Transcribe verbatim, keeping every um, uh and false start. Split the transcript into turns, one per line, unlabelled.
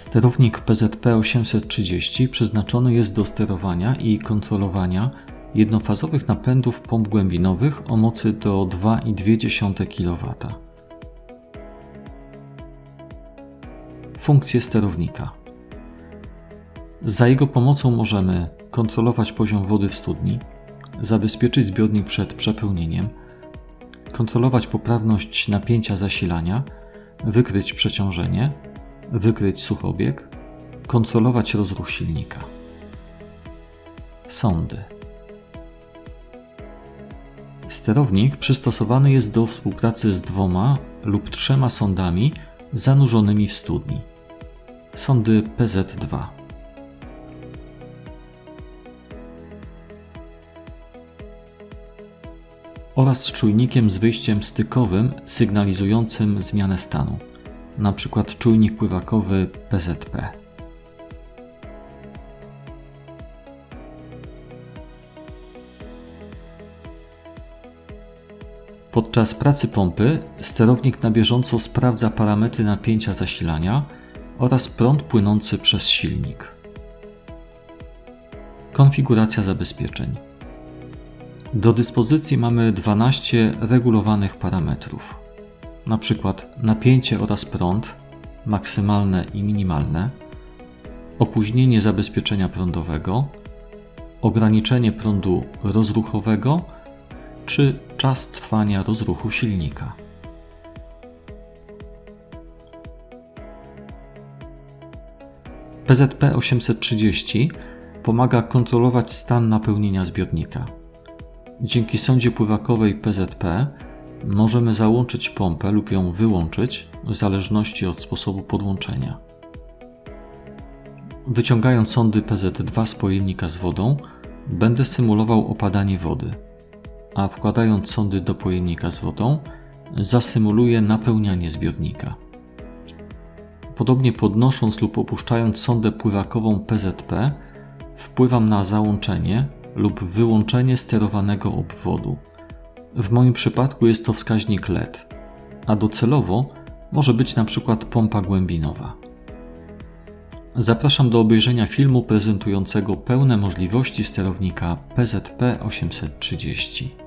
Sterownik P Z P osiemset trzydzieści przeznaczony jest do sterowania i kontrolowania jednofazowych napędów pomp głębinowych o mocy do dwa i dwie dziesiąte kilowata. Funkcje sterownika. Za jego pomocą możemy kontrolować poziom wody w studni, zabezpieczyć zbiornik przed przepełnieniem, kontrolować poprawność napięcia zasilania, wykryć przeciążenie, wykryć suchobieg, kontrolować rozruch silnika. Sondy. Sterownik przystosowany jest do współpracy z dwoma lub trzema sondami zanurzonymi w studni. Sondy P Z dwa. Oraz z czujnikiem z wyjściem stykowym sygnalizującym zmianę stanu, np. czujnik pływakowy P Z P. Podczas pracy pompy sterownik na bieżąco sprawdza parametry napięcia zasilania oraz prąd płynący przez silnik. Konfiguracja zabezpieczeń. Do dyspozycji mamy dwanaście regulowanych parametrów, np. napięcie oraz prąd, maksymalne i minimalne, opóźnienie zabezpieczenia prądowego, ograniczenie prądu rozruchowego czy czas trwania rozruchu silnika. P Z P osiemset trzydzieści pomaga kontrolować stan napełnienia zbiornika. Dzięki sondzie pływakowej P Z P możemy załączyć pompę lub ją wyłączyć w zależności od sposobu podłączenia. Wyciągając sondy P Z dwa z pojemnika z wodą, będę symulował opadanie wody, a wkładając sondy do pojemnika z wodą, zasymuluję napełnianie zbiornika. Podobnie podnosząc lub opuszczając sondę pływakową P Z P, wpływam na załączenie lub wyłączenie sterowanego obwodu. W moim przypadku jest to wskaźnik L E D, a docelowo może być np. pompa głębinowa. Zapraszam do obejrzenia filmu prezentującego pełne możliwości sterownika P Z P osiemset trzydzieści.